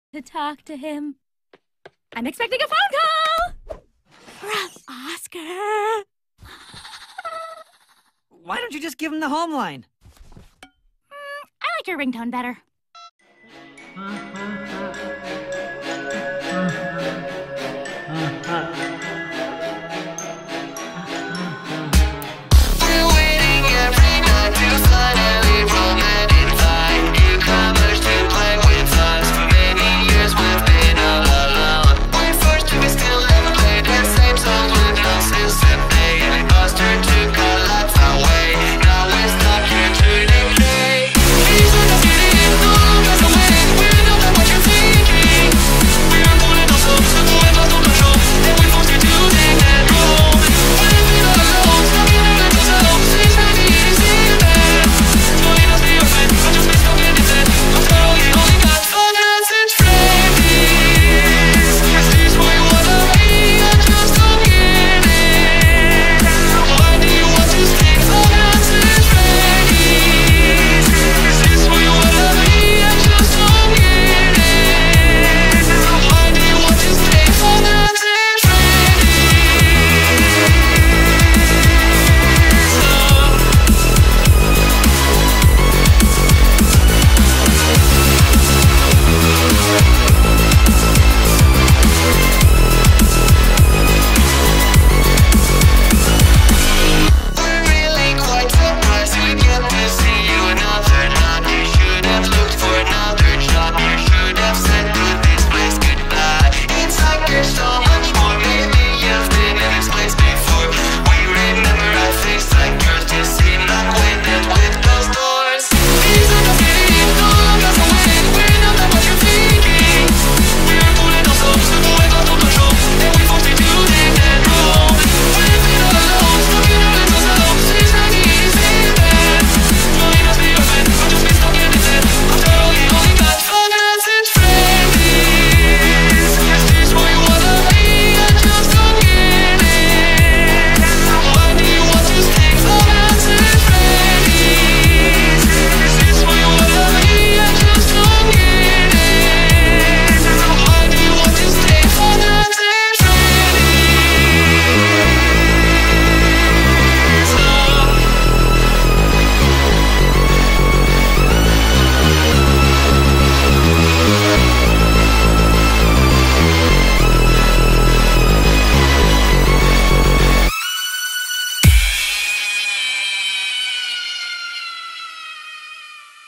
to talk to him. I'm expecting a phone call! From Oscar. Why don't you just give him the home line? I like your ringtone better.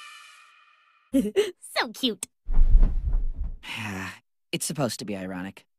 So cute. It's supposed to be ironic.